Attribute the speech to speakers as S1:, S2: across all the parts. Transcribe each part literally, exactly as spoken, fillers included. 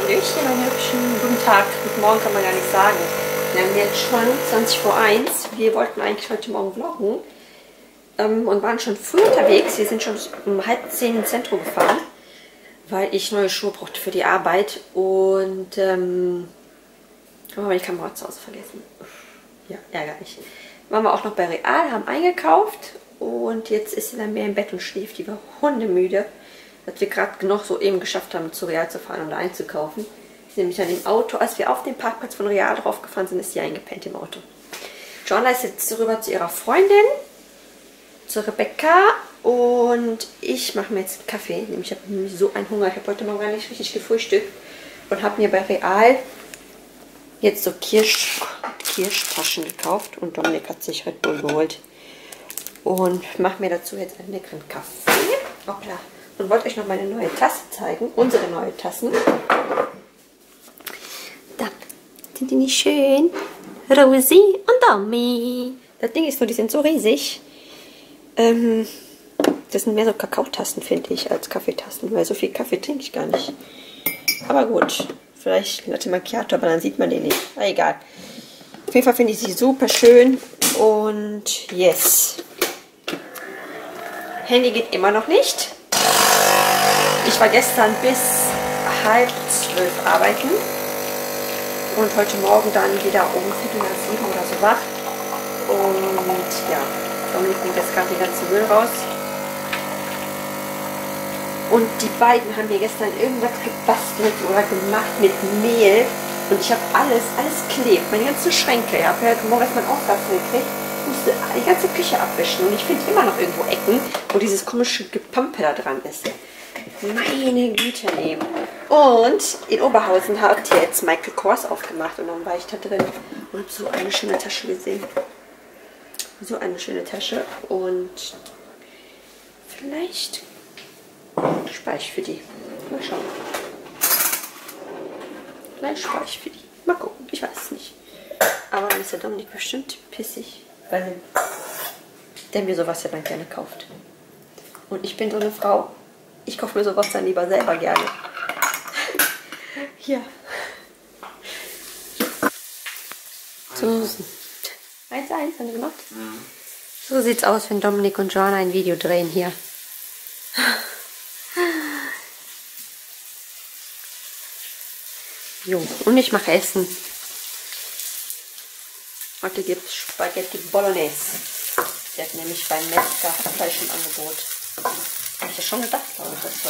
S1: Hallöchen, meine Hübschen. Guten Tag. Guten Morgen kann man gar nicht sagen. Wir haben jetzt schon zwanzig vor eins. Wir wollten eigentlich heute Morgen vloggen ähm, und waren schon früh unterwegs. Wir sind schon um halb zehn ins Zentrum gefahren, weil ich neue Schuhe brauchte für die Arbeit. Und ähm, haben wir die Kamera zu Hause vergessen. Ja, ärgerlich. Waren wir auch noch bei Real, haben eingekauft und jetzt ist sie dann mehr im Bett und schläft. Die war hundemüde, dass wir gerade noch so eben geschafft haben, zu Real zu fahren und da einzukaufen. Sie ist nämlich dann im Auto, als wir auf den Parkplatz von Real drauf gefahren sind, ist sie eingepennt im Auto. Joanna ist jetzt rüber zu ihrer Freundin, zu Rebecca, und ich mache mir jetzt einen Kaffee. Nämlich ich habe nämlich so einen Hunger. Ich habe heute Morgen gar nicht richtig gefrühstückt und habe mir bei Real jetzt so Kirsch, Kirschtaschen gekauft und Dominik hat sich Red Bull geholt. Und mache mir dazu jetzt einen leckeren Kaffee. Hoppla. Und wollte euch noch meine neue Tasse zeigen. Unsere neue Tassen. Da. Sind die nicht schön? Rosi und Domi. Das Ding ist nur, die sind so riesig. Ähm, das sind mehr so Kakaotassen, finde ich, als Kaffeetassen. Weil so viel Kaffee trinke ich gar nicht. Aber gut. Vielleicht Latte Macchiato, aber dann sieht man den nicht. Na, egal. Auf jeden Fall finde ich sie super schön. Und yes. Handy geht immer noch nicht. Ich war gestern bis halb zwölf arbeiten. Und heute Morgen dann wieder um Viertel nach sieben oder so wach. Und ja, Dominik nimmt jetzt gerade den ganzen Müll raus. Und die beiden haben mir gestern irgendwas gebastelt oder gemacht mit Mehl. Und ich habe alles, alles klebt. Meine ganzen Schränke. Ich habe heute Morgen erstmal einen Aufgaben gekriegt. Ich musste die ganze Küche abwischen. Und ich finde immer noch irgendwo Ecken, wo dieses komische Gepampe da dran ist. Meine Güte nehmen. Und in Oberhausen hat jetzt Michael Kors aufgemacht. Und dann war ich da drin und habe so eine schöne Tasche gesehen. So eine schöne Tasche. Und vielleicht spare ich für die. Mal schauen. Vielleicht spare ich für die. Mal gucken. Ich weiß es nicht. Aber dann ist der Dominik bestimmt pissig, weil der mir sowas ja dann gerne kauft. Und ich bin so eine Frau. Ich kaufe mir sowas dann lieber selber gerne. Ja. So. eins eins haben wir gemacht. So sieht's aus, wenn Dominik und Joanna ein Video drehen hier. Jo, und ich mache Essen. Heute gibt es Spaghetti Bolognese. Der hat nämlich beim Metzger Fleisch im Angebot. Habe ich ja schon gedacht, glaube ich, das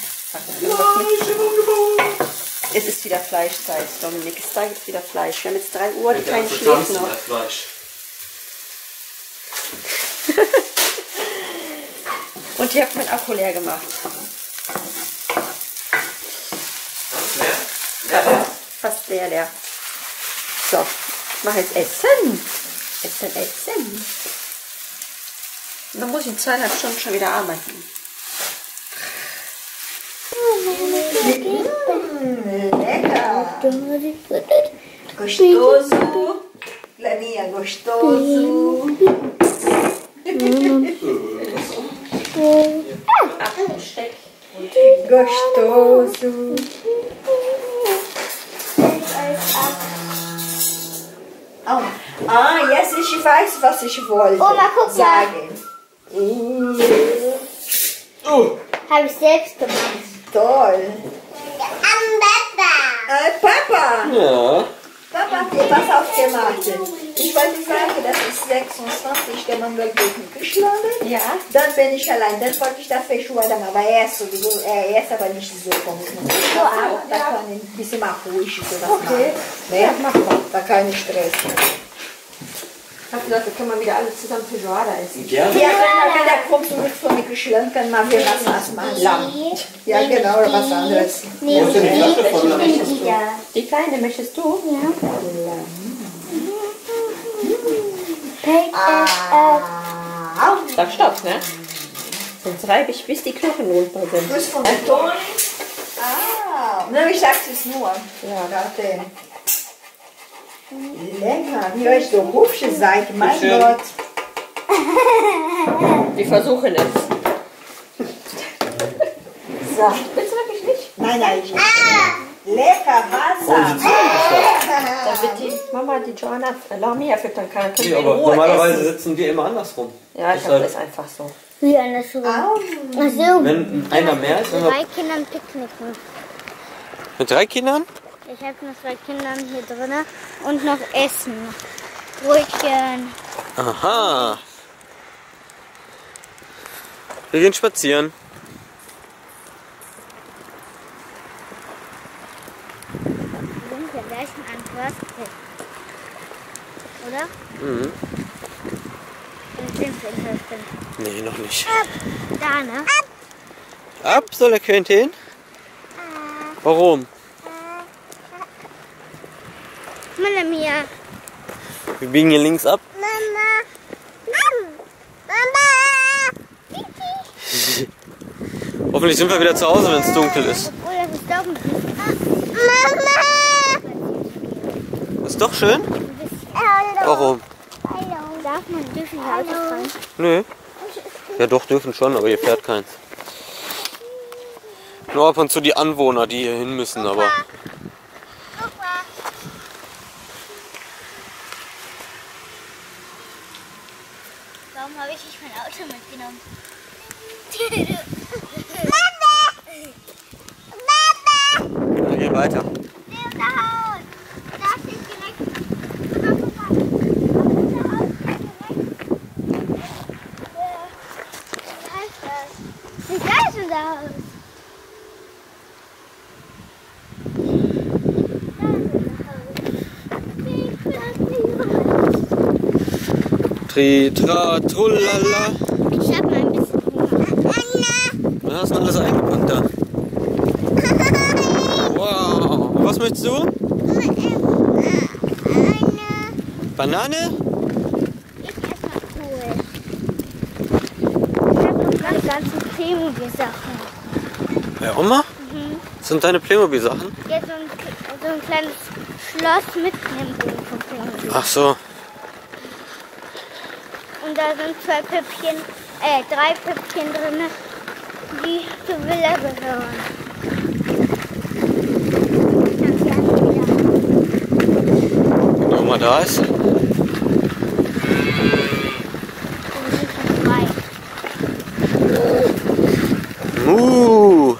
S1: heute. Es ist wieder Fleischzeit, Dominik. Es da gibt wieder Fleisch. Wir haben jetzt drei Uhr, die Kleine schläft noch. Fleisch. Und ich habe meinen Akku leer gemacht. Ja, fast leer, leer. So, ich mache jetzt Essen. Essen, Essen. Und dann muss ich in zweieinhalb Stunden schon wieder arbeiten.
S2: Lecker. Gostoso. La mia gostoso.
S1: Absteck.
S2: Gostoso. Oh. Ah, jetzt ich weiß, was ich wollte
S3: Oma, guck mal.
S2: sagen. Mm.
S3: Oh. Habe ich selbst gemacht.
S2: Toll.
S3: Am Papa.
S2: Äh, Papa.
S4: Ja.
S2: Papa hat dir was aufgemacht. Ich wollte sagen, das ist sechsundzwanzig, der Mann wird geschlagen.
S1: Ja.
S2: Dann bin ich allein. Dann wollte ich dafür Schuhe machen, aber er ist sowieso, er ist aber nicht so komisch.
S1: Ah,
S2: Da
S1: ja.
S2: kann ich ein bisschen mal ruhig sowas
S1: Okay.
S2: machen. Ne?
S1: Ja, mach mal.
S2: Da kein Stress.
S1: Ich habe gesagt, wir können mal wieder alle zusammen für Joanna essen.
S4: Gerne.
S2: Ja, wenn mal wieder kommst du mit von mir geschlagen, kann mal wieder was was machen. Lamm. Ja, genau, oder was anderes.
S3: Nee,
S4: Wo ist denn die Flasche von
S3: ich
S4: Lamm?
S3: bin die da.
S1: Die Kleine möchtest du?
S3: Ja. Pick it up.
S2: Ah,
S1: Sag Stopp, ne? Sonst reibe ich, bis die Knochen runter sind.
S2: du bist von der Ton. Ah, ne, ich sag's es nur.
S1: Ja.
S2: Warte. Lecker, wie euch so hübsch seid, mein
S4: Schön.
S2: Gott.
S1: Wir versuchen es.
S2: So.
S1: Willst du wirklich nicht?
S2: Nein, nein, ich nicht. Lecker
S4: Warum
S2: Wasser.
S4: sitzt du eigentlich
S1: Damit die Mama die Joanna Lamia füttern kann. Dann
S4: da?
S1: können
S4: Nee,
S1: wir in
S4: aber
S1: Ruhe
S4: normalerweise
S1: essen.
S4: sitzen wir immer andersrum.
S1: Ja, ich
S4: Ist
S1: glaube,
S4: halt-
S1: das ist einfach so.
S3: Wie andersrum.
S2: Au.
S3: Ach so.
S4: Wenn einer mehr ist, wenn wir
S3: Drei Kindern picknicken.
S4: mit drei Kindern?
S3: Ich habe noch zwei Kindern hier drin und noch Essen. Brötchen.
S4: Aha. Wir gehen spazieren.
S3: Wir sind ja gleich an Antwort. Oder?
S4: Mhm.
S3: Und sind wir in Hälfte.
S4: Nee, noch nicht.
S3: Da, ne?
S4: Ab soll der Quentin? Warum?
S3: Mama, Mia.
S4: Wir biegen hier links ab.
S3: Mama. Mama.
S4: Hoffentlich sind wir wieder zu Hause, wenn es dunkel ist.
S3: Obwohl, das ist doch ein bisschen. Mama.
S4: Ist doch schön. Warum?
S3: Darf man dürfen die Autos fahren?
S4: Nö. Ja doch, dürfen schon, aber hier fährt keins. Nur ab und zu die Anwohner, die hier hin müssen, aber...
S3: Warum habe ich nicht mein Auto mitgenommen?
S4: Wir gehen weiter.
S3: Wie geil ist unser Haus?
S4: Tri, tra, trullala.
S3: Ich hab mal ein bisschen Hunger.
S4: Was hast du denn alles eingepackt da? Wow. Und was möchtest du? Banane?
S3: Ich esse mal cool. Ich hab noch meine ganzen Playmobil-Sachen.
S4: Ja, Oma? Das sind deine Playmobil-Sachen?
S3: Ja, so ein, so ein kleines Schloss mit Playmobil von Playmobil.
S4: Ach so.
S3: Und da sind zwei Püppchen, äh, drei Püppchen drin, die zur Villa gehören. Ich hab die alle wieder.
S4: Wenn die Oma da ist.
S3: Und die sind schon frei.
S4: Uh.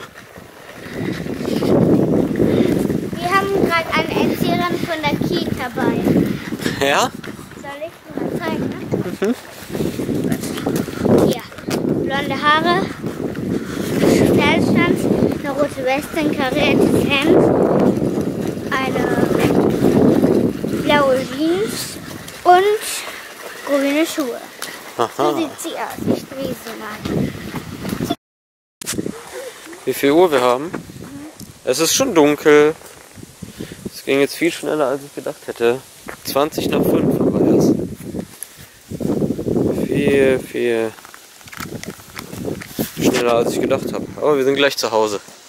S3: Wir haben gerade eine Erzieherin von der Kita bei.
S4: Ja?
S3: Soll ich dir mal zeigen, ne? Mhm. Hier. Blonde Haare, Schnellschwanz, eine rote Weste, ein kariertes Hemd, eine blaue Jeans und grüne Schuhe. So
S4: Aha.
S3: sieht sie aus. Ich drehe sie mal.
S4: Wie viel Uhr wir haben? Es ist schon dunkel. Es ging jetzt viel schneller, als ich gedacht hätte. zwanzig nach fünf war das. Viel, viel schneller, als ich gedacht habe. Aber wir sind gleich zu Hause.